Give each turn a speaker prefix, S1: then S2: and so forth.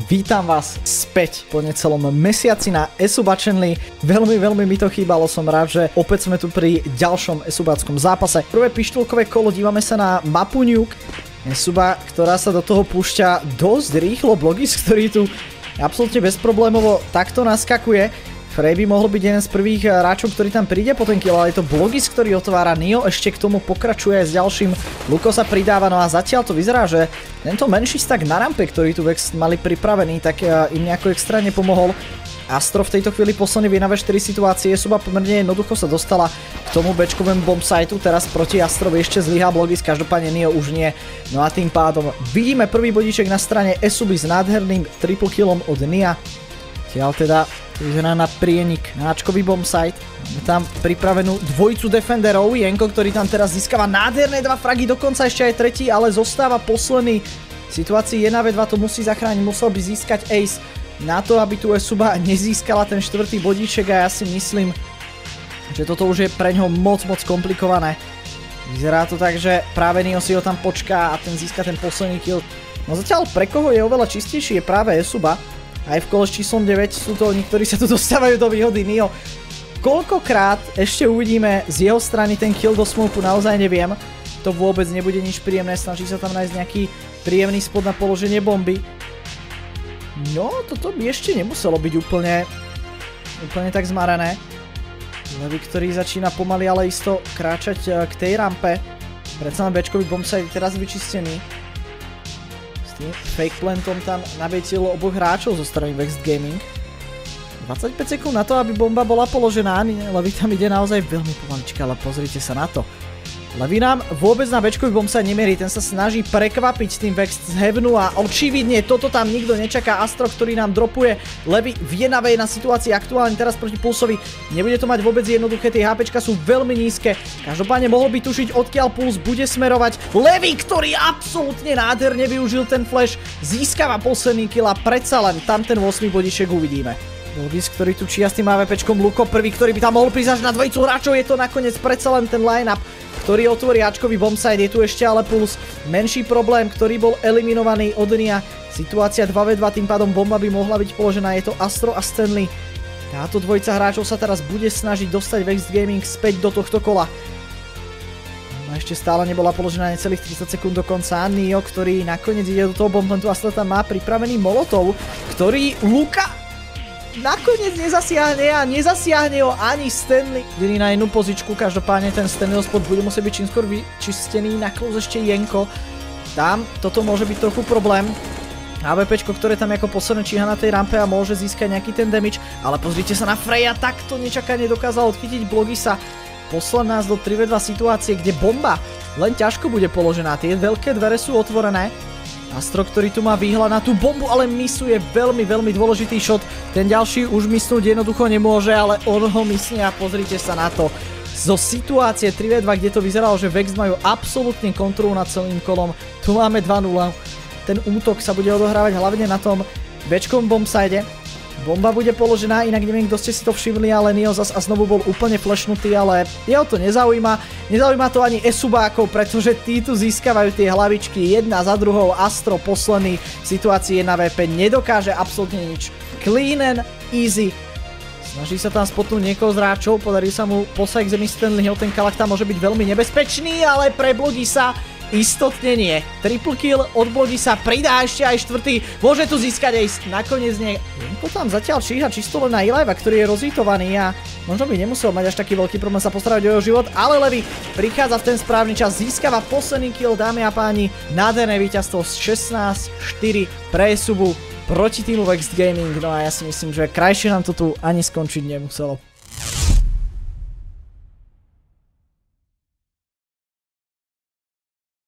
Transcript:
S1: Vítam vás späť po necelom mesiaci na eSUBA channeli. Veľmi mi to chýbalo, som rád, že opäť sme tu pri ďalšom eSUBáckom zápase. Prvé pištolkové kolo, dívame sa na mapu Nuke. eSUBA, ktorá sa do toho púšťa dosť rýchlo. Blogis, ktorý tu absolútne bezproblémovo takto naskakuje. Frey by mohol byť jeden z prvých hráčov, ktorý tam príde po ten kill, ale je to Blogis, ktorý otvára. Nio ešte k tomu pokračuje s ďalším. Luko sa pridáva, no a zatiaľ to vyzerá, že tento menší stack na rampe, ktorý tu Vex mali pripravený, tak im nejako extra nepomohol. Astro v tejto chvíli posledný v 1v4 situácie. eSUBA pomerne jednoducho sa dostala k tomu bečkovému bombsiteu. Teraz proti Astrovi ešte zlyhá Blogis, každopádne Nio už nie. No a tým pádom vidíme prvý bodíček na strane eSUBY s nádherným triple killom od Nia. Tiaľ teda vyzerá na prienik, náčkový bombsite. Máme tam pripravenú dvojicu defenderov. Jenko, ktorý tam teraz získava nádherné dva fragy, dokonca ešte aj tretí, ale zostáva posledný. V situácii 1v2 to musí zachrániť, musel by získať ace na to, aby tu eSUBA nezískala ten štvrtý bodíček, a ja si myslím, že toto už je pre ňoho moc komplikované. Vyzerá to tak, že práve Nio si ho tam počká a ten získa ten posledný kill. No zatiaľ pre koho je oveľa čistejší je práve eSUBA. Aj v kole s číslom 9 sú to oni, ktorí sa tu dostávajú do výhody. Nio, koľkokrát ešte uvidíme z jeho strany ten kill do smoku, naozaj neviem. To vôbec nebude nič príjemné, snaží sa tam nájsť nejaký príjemný spot na položenie bomby. No, toto by ešte nemuselo byť úplne tak zmarané. Levy, ktorý začína pomaly, ale isto kráčať k tej rampe. Predsa len bečkový bombsite je teraz vyčistený. Fake plantom tam nabietil oboch hráčov zo strany Vexed Gaming. 25 sekúnd na to, aby bomba bola položená. Levy tam ide naozaj veľmi pomalička, ale pozrite sa na to. Levy nám vôbec na bečkový bombsite nemierí, ten sa snaží prekvapiť tým Vexed z Heavenu a očividne toto tam nikto nečaká. Astro, ktorý nám dropuje Levy v 1v1 na situácii aktuálne teraz proti Pulsovi. Nebude to mať vôbec jednoduché, tie HPčka sú veľmi nízke. Každopádne mohol by tušiť, odkiaľ Puls bude smerovať. Levy, ktorý absolútne nádherne využil ten flash, získava posledný kill a predsa len tam ten 8 bodíček uvidíme. Blogis, ktorý tu čia s tým AWPčkom, Luko prvý, ktorý by tam mohol prísť až na dvojicu hráčov, je to nakoniec predsa len ten line-up, ktorý otvorí Ačkový bombsite. Je tu ešte ale Puls, menší problém, ktorý bol eliminovaný od Nia. Situácia 2v2, tým pádom bomba by mohla byť položená, je to Astro a Stanley. Táto dvojica hráčov sa teraz bude snažiť dostať Vexed Gaming späť do tohto kola. No ešte stále nebola položená necelých 30 sekúnd do konca. Nio, ktorý nakoniec ide do toho bombplantu, Astro tam má pripravený molotov, ktorý Luka nakoniec nezasiahne a nezasiahne ho ani Stanley. Ideli na jednu pozičku, každopádne ten Stanleyho spot bude musieť byť čím skôr vyčistený, na close ešte Jenko. Tam toto môže byť trochu problém. AWPčko, ktoré tam ako posledné číha na tej rampe a môže získať nejaký ten damage, ale pozrite sa na Freya, takto nečakane dokázal odchytiť Blogisa. Poslal nás do 3v2 situácie, kde bomba len ťažko bude položená, tie veľké dvere sú otvorené. Astro, ktorý tu má výhľad na tú bombu, ale misuje veľmi dôležitý shot. Ten ďalší už misnúť jednoducho nemôže, ale on ho misne a pozrite sa na to. Zo situácie 3v2, kde to vyzeralo, že Vex majú absolútne kontrolu nad celým kolom. Tu máme 2-0. Ten útok sa bude odohrávať hlavne na tom bečkovom bombsite. Bomba bude položená, inak neviem, kto ste si to všimli, ale Nio zas a znovu bol úplne flashnutý, ale jeho to nezaujíma. Nezaujíma to ani eSUBákov, pretože tí tu získavajú tie hlavičky jedna za druhou. Astro posledný v situácii 1v5 nedokáže absolútne nič. Clean and easy. Snaží sa tam spotnúť niekoho z hráčov, podarí sa mu posať k zemi Stanleyho, ten kalach tam môže byť veľmi nebezpečný, ale pre Blogisa istotne nie. Triple kill od Blogisa, pridá ešte aj štvrtý, môže tu získať ace, nakoniec nie. Jenko tam zatiaľ číha čisto len na Eliva, ktorý je rozhitovaný a možno by nemusel mať až taký veľký problém sa postarať o jeho život, ale Levy prichádza v ten správny čas, získava posledný kill, dámy a páni, nádherné víťazstvo z 16-4 pre eSUBu proti týmu Vexed Gaming, no a ja si myslím, že krajšie nám to tu ani skončiť nemuselo.